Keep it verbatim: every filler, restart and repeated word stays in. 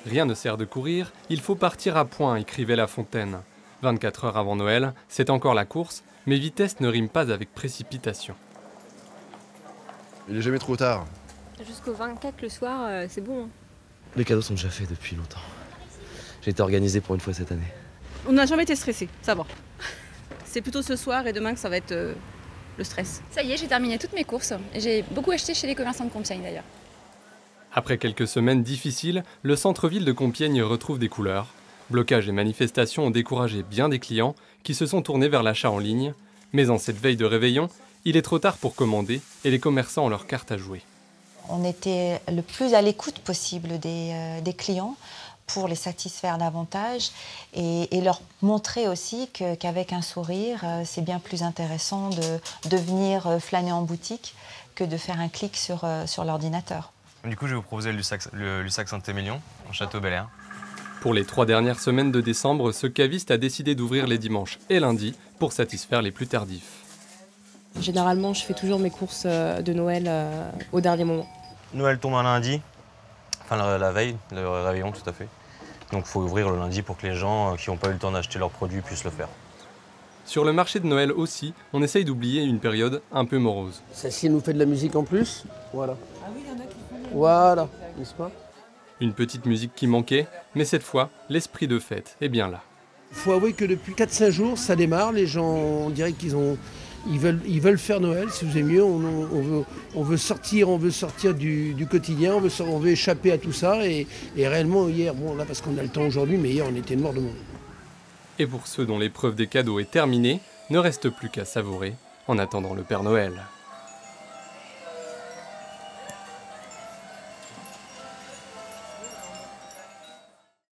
Rien ne sert de courir, il faut partir à point, écrivait La Fontaine. vingt-quatre heures avant Noël, c'est encore la course, mais vitesse ne rime pas avec précipitation. Il n'est jamais trop tard. Jusqu'au vingt-quatre le soir, euh, c'est bon. Hein. Les cadeaux sont déjà faits depuis longtemps. J'ai été organisé pour une fois cette année. On n'a jamais été stressé, ça va. C'est plutôt ce soir et demain que ça va être euh, le stress. Ça y est, j'ai terminé toutes mes courses. Et j'ai beaucoup acheté chez les commerçants de Compiègne d'ailleurs. Après quelques semaines difficiles, le centre-ville de Compiègne retrouve des couleurs. Blocages et manifestations ont découragé bien des clients qui se sont tournés vers l'achat en ligne. Mais en cette veille de réveillon, il est trop tard pour commander et les commerçants ont leur carte à jouer. On était le plus à l'écoute possible des, euh, des clients pour les satisfaire davantage et, et leur montrer aussi que, qu'avec un sourire, euh, c'est bien plus intéressant de, de venir euh, flâner en boutique que de faire un clic sur, euh, sur l'ordinateur. Du coup, je vais vous proposer le Lussac, le Lussac Saint-Émilion, en Château-Bel-Air. Pour les trois dernières semaines de décembre, ce caviste a décidé d'ouvrir les dimanches et lundis pour satisfaire les plus tardifs. Généralement, je fais toujours mes courses de Noël euh, au dernier moment. Noël tombe un lundi, enfin la, la veille, le réveillon tout à fait. Donc il faut ouvrir le lundi pour que les gens qui n'ont pas eu le temps d'acheter leurs produits puissent le faire. Sur le marché de Noël aussi, on essaye d'oublier une période un peu morose. Celle-ci nous fait de la musique en plus, voilà. Ah oui, il y en a qui font. Voilà, n'est-ce pas? Une petite musique qui manquait, mais cette fois, l'esprit de fête est bien là. Il faut avouer que depuis quatre cinq jours, ça démarre. Les gens, on dirait qu'ils ont, ils veulent, ils veulent faire Noël, si vous aimez mieux. On, on, veut, on veut sortir, on veut sortir du, du quotidien, on veut, on veut échapper à tout ça. Et, et réellement, hier, bon, là, parce qu'on a le temps aujourd'hui, mais hier, on était mort de monde. Et pour ceux dont l'épreuve des cadeaux est terminée, ne reste plus qu'à savourer en attendant le Père Noël.